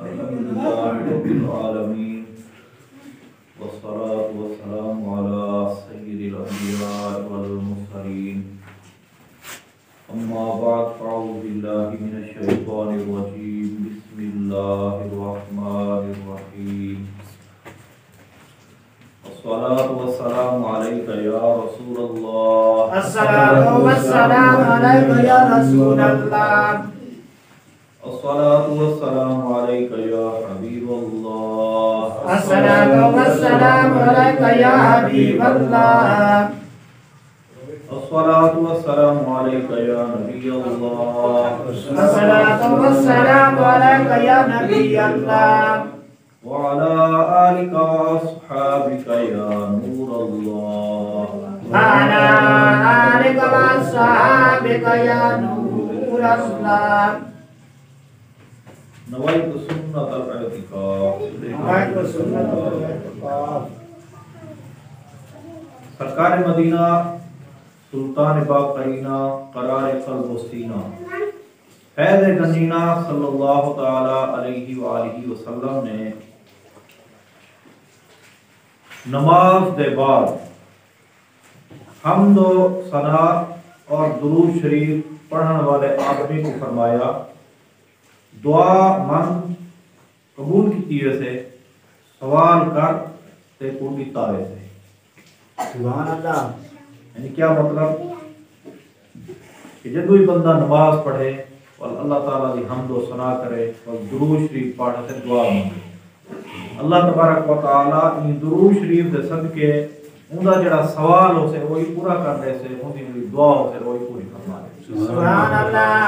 अल्हम्दुलिल्लाहि रब्बिल आलमीन वस्सलातु वस्सलामु अला सय्यिदिल अंबिया'i वल मुरसलीन अम्मा बाद फ़अऊज़ु बिल्लाहि मिनश शैतानिर रजीम बिस्मिल्लाहिर रहमानिर रहीम अस्सलातु वस्सलामु अलैका या रसूलल्लाह अस्सलातु वस्सलामु अलैका या रसूलल्लाह अस्सलातु वस्सलामु अलैका या हबीबल्लाह अस्सलातु वस्सलामु अलैका या हबीबल्लाह अस्सलातु वस्सलामु अलैका या नबियल्लाह अस्सलातु वस्सलामु अलैका या नबियल्लाह व अला आलिका व अस्हाबिका या नूरल्लाह अला आलिका व अस्हाबिका या नूरल्लाह नवैतु सुन्नतल इतिकाफ नवैतु सुन्नतल इतिकाफ सरकार मदीना सुल्तान बाक़रीना करार क़ल्ब व सीना फैज़ गंजीना सल्लल्लाहु ताला अलैहि व आलिहि वसल्लम ने नमाज के बाद हम्द व सना और दुरूद शरीफ पढ़ने वाले आदमी को फरमाया दुआ मन कबूल की से सवाल कर ते कोटी तारे से। सुभान अल्लाह। यानी क्या मतलब कि जब कोई बंदा नमाज पढ़े और अल्लाह ताला की हम्द व सना करे और दुरूद शरीफ पढ़ से दुआ मांगे अल्लाह तबारक व तआला इन दुरूद शरीफ के सदके उनका जड़ा सवाल हो से वही पूरा कर दे से उनकी जो दुआ हो से वही पूरी फरमा दे। सुभान अल्लाह।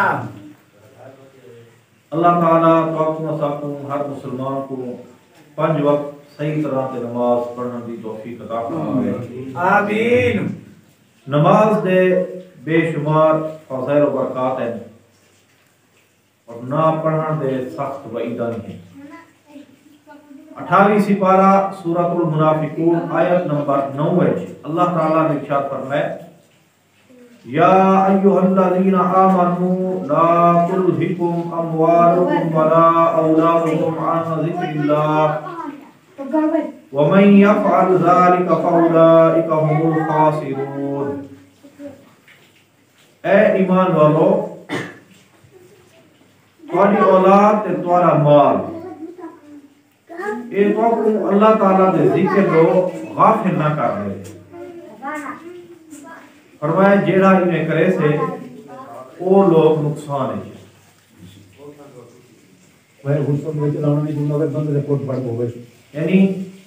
अल्लाह ताला साकू हर मुसलमान को 5 वक्त सही तरह से नमाज पढ़ने की तौफीक अता फरमाए आमीन। नमाज दे बेशुमार फज़ाइल व बरकत हैं और ना पढ़ने दे सख्त वईदां हैं। 28वीं सिपारा सूरतुल मुनाफिकून आयत नंबर 9 है। अल्लाह ताला ने इरशाद फरमाया या अय्युहल्लज़ीना आमनू ला तुल्हिकुम अमवालुकुम वला औलादुकुम अन ज़िक्रिल्लाह व मन यफ़अल ज़ालिका फ़उलाइका हुमुल ख़ासिरून। ए ईमान वालो तुम्हारी औलाद ते तुम्हारा माल ये तो अल्लाह ताला दे जिक्र लो गाफिल ना कर दे। फरमाया जेड़ा इन्हें करे से वो लोग नुकसान है। मैं हुस्न में चलाना नहीं दूंगा अगर बंद रिपोर्ट पढ़ होवे। यानी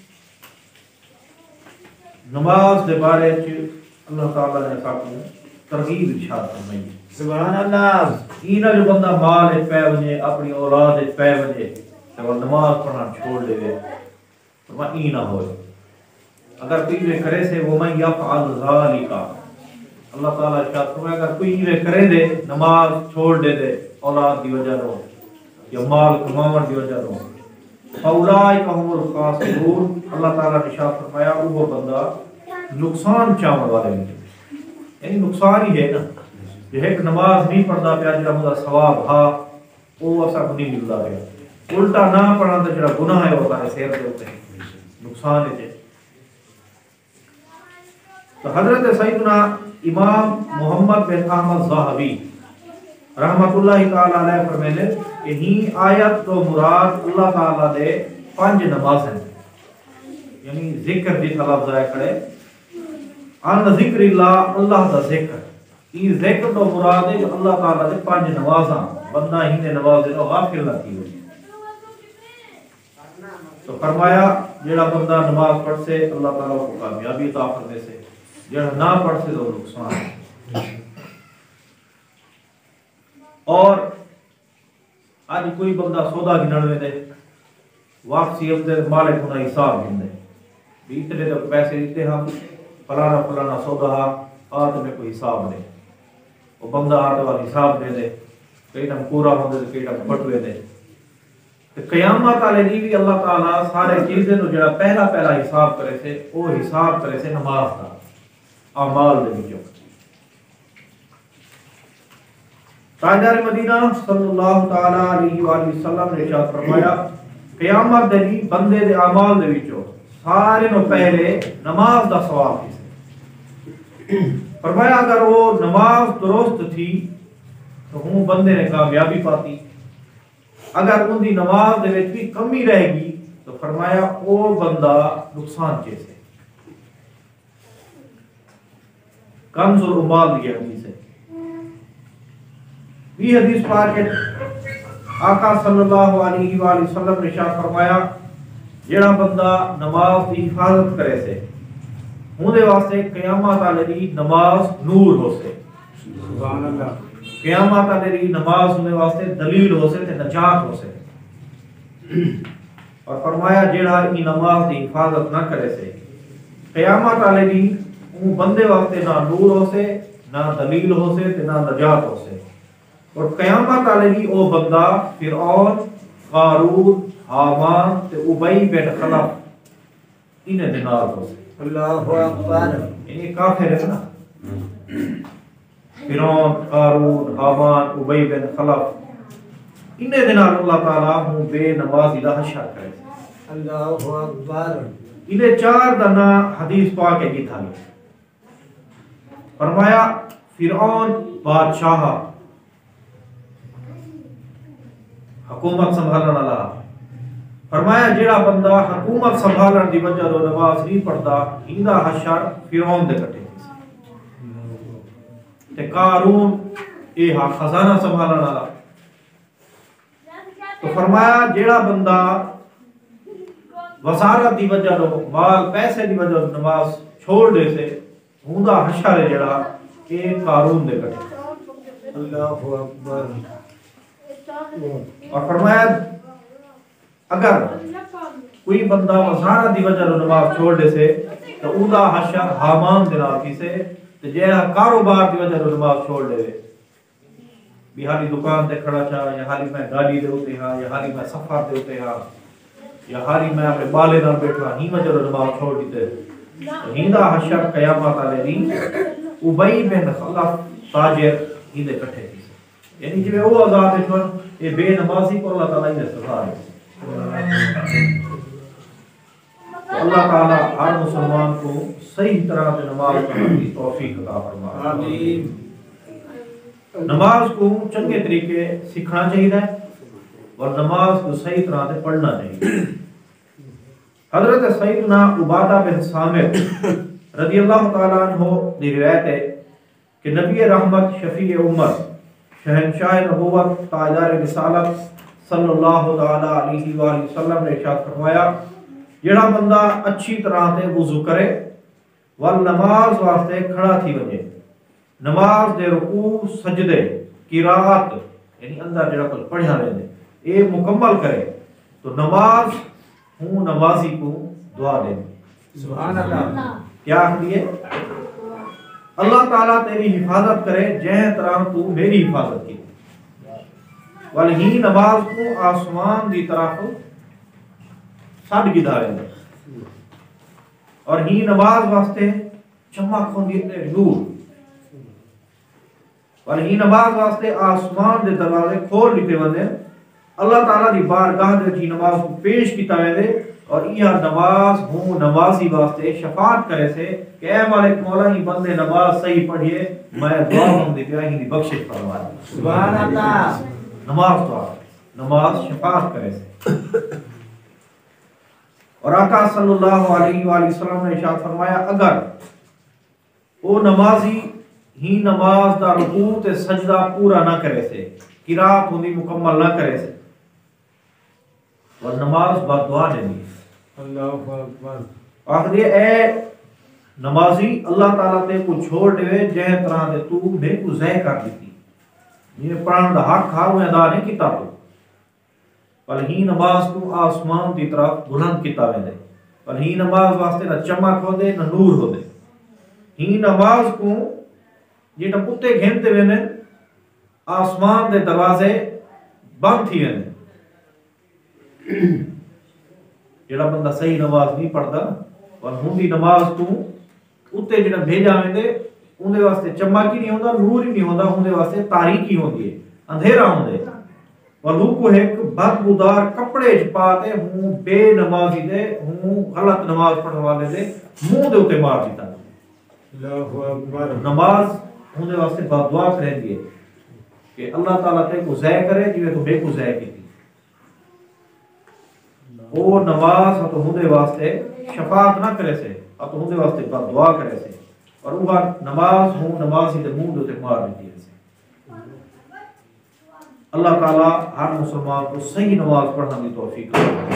नमाज के बारे में अल्लाह ताला ने साकू तरगीब इरशाद फरमाई। सुभान अल्लाह। इना जो बंदा माल है पै वने अपनी औलाद है पै वने तो वो नमाज पढ़ना छोड़ देवे तो वह ई ना होए। अगर कोई वे करे से वो मैं यफ़अल ज़ालिका अल्लाह ताला इरशाद फरमाया अगर कोई वे करे दे नमाज छोड़ दे औलाद की वजह रो या माल कमावन की वजह रो फ़उलाइका हुमुल ख़ासिरून अल्लाह ताला ने इरशाद फरमाया वो बंदा नुकसान चाहने वाले हैं। यानी नुकसान ही है ना जो एक नमाज नहीं पढ़ता पिया जो मुझा सवाब हा वो असा नहीं मिलता है उल्टा ना पढ़ा तो जो गुनाह है वो सारे सिर के ऊपर नुकसान है। तो हजरत सैयदना इमाम मोहम्मद बिन अहमद ज़ाहबी रहमतुल्लाहि ताला अलैह फरमाते कि ही आयत तो मुराद अल्लाह ताला दे 5 नमाज हैं। यानी जिक्र दी लफ्ज़ है खड़े अन ज़िक्रिल्लाह अल्लाह दा जिक्र ई जिक्र तो मुराद है जो अल्लाह ताला दे 5 नमाज़ां बंदा ही ने नमाज दे गाफिल ना की हो। तो फरमाया जेड़ा बंदा नमाज पढ़ से अल्लाह ताला को कामयाबी अता फरमाए से जेड़ा ना पढ़ से तो नुकसान है। और आज कोई बंदा सौदा गिनवे दे वापसी अपने मालिक होना हिसाब गिनदे भी इतने तो पैसे दिते हम फलाना फलाना सौदा आज में कोई हिसाब नहीं वो बंदा आते वाला हिसाब दे दे कई टाइम पूरा होंदे कई टाइम फटवे दे ते क़यामत वाले दी भी अल्लाह ताला सारे चीज़ें नु जेड़ा पहला हिसाब करे से वो हिसाब करे से नमाज दा अमाल दे विचों। ताजदार मदीना सल्लल्लाहु ताला अलैहि वसल्लम ने इरशाद फरमाया क़यामत दे दी बंदे दे अमाल दे विचों सारे नो पहले नमाज दा सवाब है। फरमाया अगर वो नमाज दुरुस्त थी तो हूं बंदे ने कामयाबी पाती, अगर उनकी नमाज दे विच भी कमी रहेगी तो फरमाया वो बंदा नुकसान कैसे। कंजुल उमाल दी हदीस है। ये हदीस पाक है आका सल्लल्लाहु अलैहि वसल्लम ने इरशाद फरमाया जेड़ा बंदा नमाज की हिफाजत करे से उहदे वास्ते क़यामत वाले दी नमाज नूर हो से। सुभान अल्लाह। क़यामत वाले दी नमाज उहदे वास्ते दलील हो से ते नजात हो से। और फरमाया जेड़ा ई नमाज की हिफाजत ना करे से क़यामत वाले दी वो बंदे वास्ते ना नूर हो से, ना दलील हो से ते ना नजात हो से। और क़यामत वाले दी ओ बंदा फिरऔन, क़ारून, हामान ते उबई बिन खलफ इन्हें दे नाल हो से। अल्लाहु अकबर। ये काफिर है ना। फिरौन, क़ारून, हामान, उबई बिन खलफ इन्हें दे नाल अल्लाह ताला हूं बेनमाजी दा हशर करे। अल्लाहु अकबर। इन्हें चार दना हदीस पाक है की थाली फरमाया फिरऔन बादशाह हुकूमत संभालने वाला फरमाया जेड़ा बंदा हुकूमत संभालने की वजह तो नमाज नहीं पढ़ता इंदा हशर फिरौन दे कटे ते क़ारून ए हा खजाना संभालने वाला। तो फरमाया जेड़ा बंदा वसारत की वजह तो माल पैसे की वजह तो नमाज छोड़ दे से उनका हशर है जेड़ा ए क़ारून दे कटे। अल्लाहु अकबर। और फरमाया अगर कोई बंदा वसारत की वजह तो नमाज छोड़ दे से तो उनका हशर हामान दे नाल से ते जेड़ा कारोबार की वजह तो नमाज छोड़ दे भी हाली दुकान ते खड़ा था या हाली मैं गाड़ी दे उते हां या हाली मैं सफर दे उते हां या हाली मैं अपने बाले नाल बैठा ही वजह तो नमाज छोड़ दी हिंदा हशर क़यामत वाले दी उबई बिन खलफ ताजिर हिंदे इकट्ठे थी। यानी जिवें वो आजाद है ये बेनमाजी को अल्लाह ताला ने सजा है। अल्लाह ताला हर मुसलमान को सही तरह से नमाज पढ़ने की तौफीक अता फरमाए। आमीन। नमाज को चंगे तरीके सीखना चाहिए और नमाज को सही तरह से पढ़ना चाहिए। हजरत सैयदना उबादा बिन सामिर रज़ियल्लाहु ताला अन्हु की रिवायत है कि नबी रहमत शफी उम्मत शहंशाह नबूवत ताजदार रिसालत सल्लल्लाहु ताला अलैहि वसल्लम ने इरशाद फरमाया जेड़ा बंदा अच्छी तरह से वुजू करे वल नमाज वास्ते खड़ा थी वजे नमाज दे रुकू सजदे किरात यानी अंदर जेड़ा कुछ पढ़िया वेंदे ए मुकम्मल करे तो नमाज हूं नमाजी को दुआ दे। सुभान अल्लाह। क्या दिए अल्लाह ताला तेरी हिफाजत करे जै तरह तू मेरी हिफाजत की वल ही नमाज को आसमान की तरफ सद गिदावे और ही नमाज वास्ते चमक होंदी है नूर और ही नमाज वास्ते आसमान दे दरवाजे खोल दिते वंदे अल्लाह ताला दी बारगाह दे जी नमाज को पेश कीता वेंदे और यह नमाज हूं नमाजी वास्ते शफाअत करे से कि ऐ मालिक मौला ही बंदे नमाज सही पढ़िए मैं दुआ मांगदे पिया ही दी बख्शिश फरमा। सुभान अल्लाह। नमाज दुआ नमाज शफाअत करे से। और आका सल्लल्लाहु अलैहि वसल्लम ने इरशाद फरमाया अगर वो नमाजी ही नमाज दा रुकू ते सजदा पूरा ना करे से किरात होंदी मुकम्मल ना करे से और नमाज बददुआ नहीं। अल्लाहु अकबर। आखिर ए नमाजी अल्लाह ताला ते को छोड़ देवे जै तरह दे तू मेरे को ज़य कर दी ये प्राण दा हक हारू अदा नहीं कीता तू पर ही नमाज को आसमान की तरफ बुलंद कीता वेंदे पर ही नमाज वास्ते ना चमक होंदे ना नूर होंदे ही नमाज को जेटा कुत्ते घेंदे वेंदे आसमान दे दरवाजे बंद थी वेंदे जेड़ा बंदा सही नमाज नहीं पढ़ता और हुंदी नमाज तू उत्ते जेड़ा भेजा वेंदे उनदे वास्ते चमक ही नहीं होंदा नूर ही नहीं होंदा उनदे वास्ते तारीकी होंदी है अंधेरा होंदे वलू को एक बदबूदार कपड़े च पाते हूं बेनमाजी दे हूं गलत नमाज पढ़ने वाले दे मुंह दे उते मार दिता। अल्लाहु अकबर। नमाज होने वास्ते बददुआ करेंगे कि अल्लाह ताला ते को ज़य करे जिवें तो बे को ज़य की वो नमाज तो होने वास्ते शफाअत ना करे से तो होने वास्ते बददुआ करे से और वो नमाज हूं नमाजी दे मुंह दे उते मार देती है। अल्लाह ताला हर मुसलमान को सही नमाज पढ़ने की तौफीक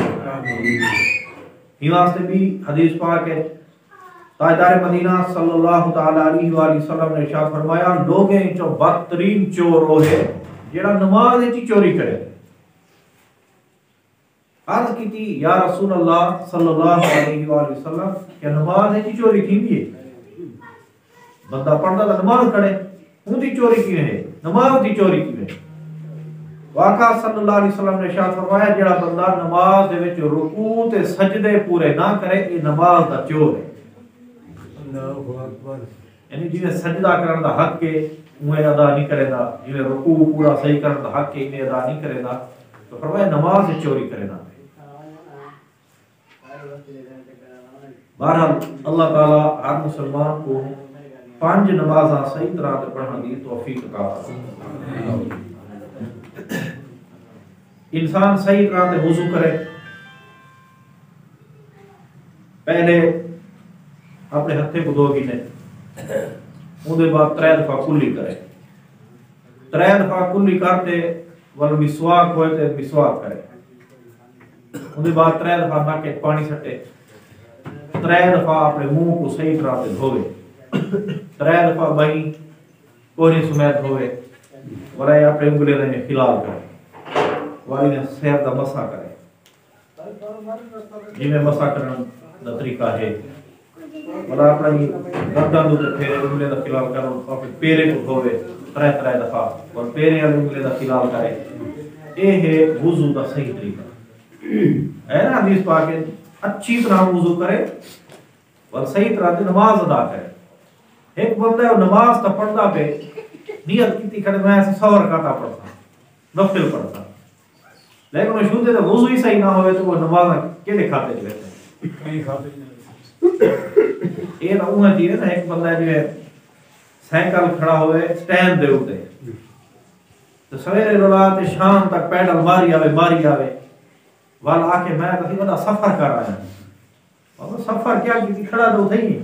दे। वास्ते भी हदीस पाक है ताजदार मदीना सल्लल्लाहु ताला अलैहि वसल्लम ने इरशाद फरमाया लोगें जो बदतरीन चोर हो है जेड़ा नमाज दी चोरी करे। अर्ज की थी या रसूल अल्लाह सल्लल्लाहु अलैहि वसल्लम क्या नमाज दी चोरी थींदी है? बंदा पढ़दा तो नमाज करे उनकी चोरी किवें है? नमाज दी चोरी किवें? वाका सल्लल्लाहु अलैहि वसल्लम ने इरशाद फरमाया जेड़ा बंदा नमाज दे विच रुकू ते सजदे पूरे ना करे ये नमाज दा चोर है। अल्लाहु अकबर। यानी जिवें सजदा करन दा हक है उवें अदा नहीं करेगा, जिवें रुकू पूरा सही करन दा हक है इवें अदा नहीं करेगा तो फरमाया नमाज दी चोरी करेगा। बहरहाल अल्लाह ताला हर मुसलमान को 5 नमाज़ां सही तरह से पढ़ने की तौफीक अता फरमाए। इंसान सही तरह से वुजू करे, पहले अपने हथे को 2 गिने उहदे बाद 3 दफा कुल्ली करे, 3 दफा कुल्ली करते वल मिसवाक होए ते मिसवाक करे, उहदे बाद 3 दफा नाके पानी सटे, 3 दफा अपने मुंह को सही तरह से धोवे, 3 दफा बही कोहनी समेत धोवे वला अपने उंगली ने खिलाल करे वाली ने सैर दा मसा करे जिवें मसा करन दा तरीका है वला अपनी गर्दन दे फेरे उंगली दा खिलाल करो और फिर पैरे को धोवे 3 दफा और पैरे वाली उंगली दा खिलाल करे। ये है वुजू दा सही तरीका है ना। हदीस पाक है अच्छी तरह वुजू करे और सही तरह से नमाज अदा करे। एक बंदा है नमाज तो पढ़ता पे नियत की करे मैं 100 रकात पढ़ता नफिल पढ़ता लेकिन वो शुद्ध तो वुजू ही सही ना होवे तो वो नमाज केड़े खाते च रहते कहीं खाते ये ना उहा चीज है ना। एक बंदा जो साइकिल खड़ा होवे स्टैंड दे उते तो सवेरे रात शाम तक पैडल मारी आवे वाल आके मैं तो बड़ा सफर कर रहा हूं और सफर क्या की खड़ा तो उठे ही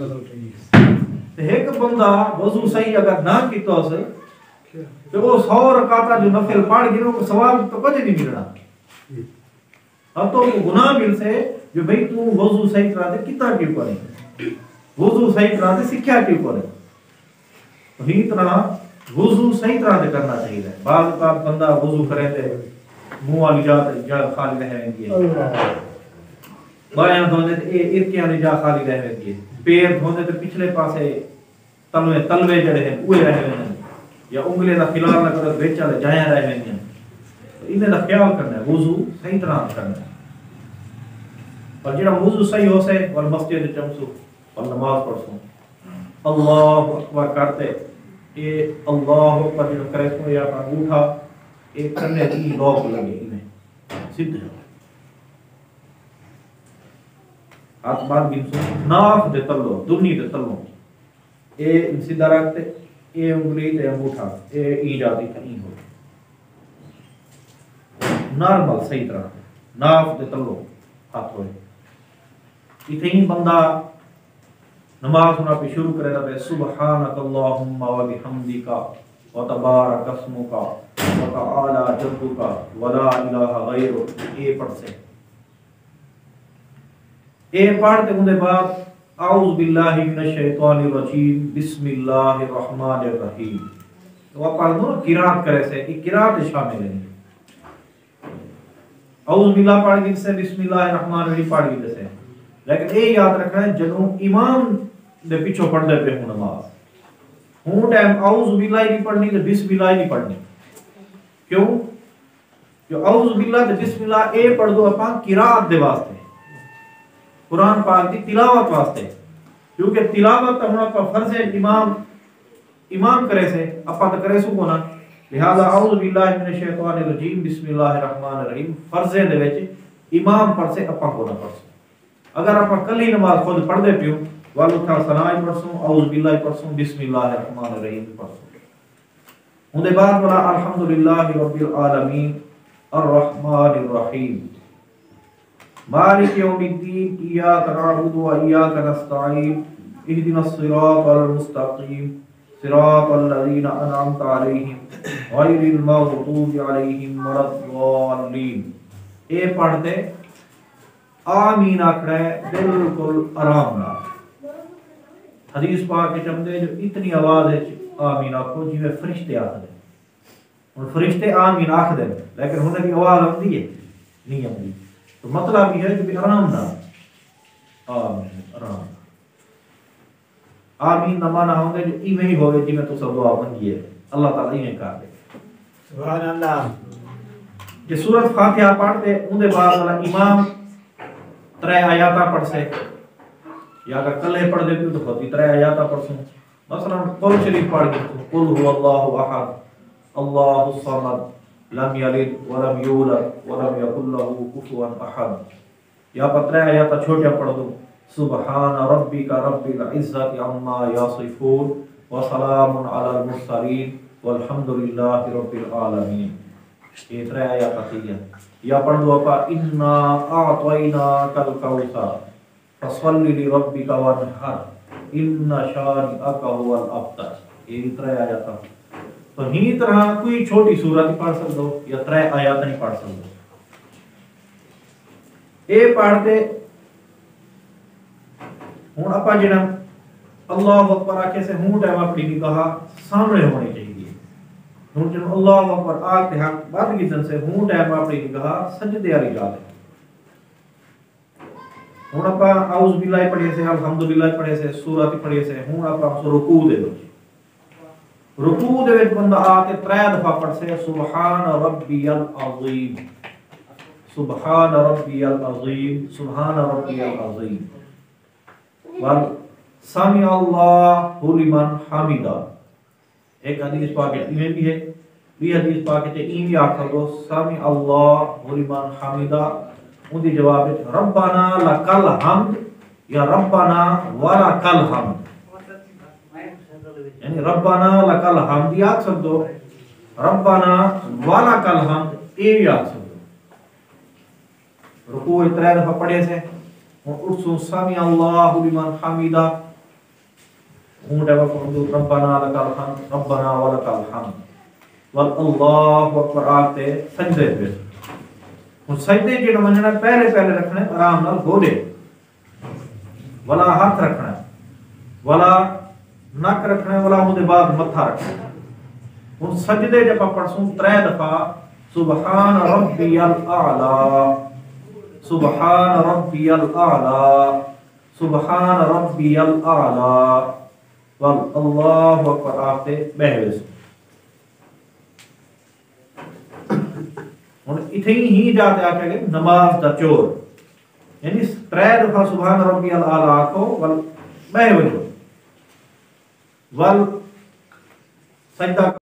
तो एक बंदा वजू सही अगर ना कीतो से तो वो 100 रकाता जो नफिल पढ़ गिनो को सवाब तो कदे नहीं मिलना। अब तो गुनाह मिल से जो भाई तू वजू सही तरह से कितना क्यों करे, वजू सही तरह से सीखा क्यों करे, तो ही तरह वजू सही तरह से करना चाहिए। बाद का बंदा वजू करे थे मुंह वाली जा खाली रहेंगी, बायां धोने ते इरकियां वाली जा खाली रहेंगी, पैर धोने ते पिछले पासे तलवे जड़े हैं उए रहेंगे या उंगली दा खिलाल ना करो बेच वाले जाया रहेंगे। तो इन्हें दा ख्याल करना है, वजू सही तरह करना है और जेड़ा वजू सही हो से और मस्जिद चमसू और नमाज पढ़सू अल्लाहु अकबर करते ये अल्लाहु अकबर जो करे सो या अंगूठा एक करने की लॉक लगे इन्हें सिद्ध है हाथ बार गिनसू नाक दे तलो दुनी दे तलो ए सीधा रखते ए उंगली ते अंगूठा ए ई जाती कहीं हो नॉर्मल सही तरह नाक दे तलो हाथ होए इथे ही बंदा नमाज होना पे शुरू करे ना सुबहानक अल्लाहुम्मा व बिहम्दिका व तबारक अस्मुका व तआला जद्दुका व ला इलाहा गैरुक ये पढ़ से ये पढ़ते उनके बाद आऊज़ु बिल्लाहि मिनश शैतानिर रजीम बिस्मिल्लाहिर रहमानिर रहीम तो आप पढ़ दो ना किरात करे से ये किरात शामिल है। आऊज़ु बिल्लाह पढ़ दी से बिस्मिल्लाहिर रहमानिर रहीम पढ़ दी से लेकिन ये याद रखना है जदों इमाम दे पीछे पढ़दे पे हूं नमाज हूं टाइम आऊज़ु बिल्लाह नहीं पढ़नी ते बिस्मिल्लाह नहीं पढ़नी क्यों जो आऊज़ु बिल्लाह ते बिस्मिल्लाह ए पढ़ दो अपन किरात दे वास्ते कुरान पाक दी तिलावत वास्ते क्योंकि तिलावत होना का फर्ज है इमाम करे से अपा तो करे सु कोना लिहाजा औज़ु बिल्लाहि मिनश शैतानिर रजीम बिस्मिल्लाहिर रहमानिर रहीम फर्ज़े दे विच इमाम पढ़ से अपा को ना पढ़ से अगर अपा कली नमाज खुद पढ़ दे पियो वाल उठा सनाई पढ़सो औज़ु बिल्लाहि पढ़सो बिस्मिल्लाहिर रहमानिर रहीम पढ़सो उनके बाद वाला अल्हम्दुलिल्लाहि रब्बिल आलमीन अर्रहमानिर रहीम मालिक यौमिद्दीन इय्याका नअबुदु व इय्याका नस्तईन इहदिनस सिरातल मुस्तकीम सिरातल लज़ीना अनअमता अलैहिम गैरिल मग़दूबि अलैहिम वलद्दाल्लीन। ये पढ़ते आमीन आखड़ा है बिल्कुल आराम नाल। हदीस पाक के चमदे जो इतनी आवाज है आमीन आखो जिवें फरिश्ते आखदे हुण फरिश्ते आमीन आखदे लेकिन हुन दी आवाज आउंदी है नहीं आउंदी तो मतलब ये है कि आराम नाल आमीन आराम आमीन दा माना होंगे जो इवें ही होवे जिवें तुसां दुआ मंगी है अल्लाह ताला इवें कर दे सुभान अल्लाह। जे सूरत फातिहा पढ़ते उनके बाद वाला इमाम 3 आयता पढ़ से या अगर कल्ले पढ़ दे तो होती 3 आयता पढ़ सो मसलन कुल शरीफ पढ़ के कुल हुवल्लाहु अहद अल्लाहुस समद लम यलिद व लम यूलद व लम यकुल लहू कुफुवन अहद या पर 3 आयता छोटे पढ़ दो सुबहान रब्बिका रब्बिल इज्जति अम्मा यसिफून व सलामुन अलल मुरसलीन वल्हम्दुलिल्लाहि रब्बिल आलमीन। ये 3 आयत थी या पढ़ दो अपा इन्ना आतैना कल कौसर फसल्लि लिरब्बिका वनहर इन्ना शानिअका हुवल अब्तर। ये 3 आयत तो ही तरह कोई छोटी सूरत पढ़ सकदो या 3 आयत नहीं पढ़ सकदो। ये पढ़ते हुण अपा जिहड़ा अल्लाहु अकबर आखे से हूं टाइम अपनी निगाह सामने होनी चाहिए। हुण जब अल्लाहु अकबर आखते हैं बाद की तरफ से हूं टाइम अपनी निगाह सजदे वाली जा दे। हुण अपा औज़ु बिल्लाहि पढ़िए से अल्हम्दुलिल्लाह पढ़िए से सूरत पढ़िए से हुण अपा रुकू दे दो रुकू दे विच बंदा आके 3 दफा पढ़ से सुभान रब्बियल अज़ीम सुभान रब्बियल अज़ीम सुभान रब्बियल अज़ीम वल समी अल्लाहु लिमन हमिदा। एक हदीस पाक में भी है भी हदीस पाक के ई भी आखो दो समी अल्लाहु लिमन हमिदा उनके जवाब में रब्बाना लकल हम्द या रब्बाना व लकल हम्द यानी रब्बाना लकल हम्द याद सकदो रब्बाना व लकल हम्द ए याद सकदो। रुकू 3 दफा पढ़े से उठसु समी अल्लाहु लिमन हमिदा ऊंटे वक़्त रब्बाना लकल हम्द रब्बाना व लकल हम्द वल अल्लाहु अकबर आते सजदे पे उन सजदे जेड़ा वणना पहले पहले रखना आराम नाल गोडे वाला हाथ रखना वाला नक रखना वाला मुदे बाद मत्था रखना। उन सजदे जब पढ़सू 3 दफा सुबहान रब्बियल आला सुबहान रब्बियल आला सुबहान रब्बियल आला वल अल्लाहु अकबर आते बहवे हुण इथे ही जाते आके नमाज दा चोर यानी 3 दफा सुभान रब्बियल आला आखो वल बहवे वल सजदा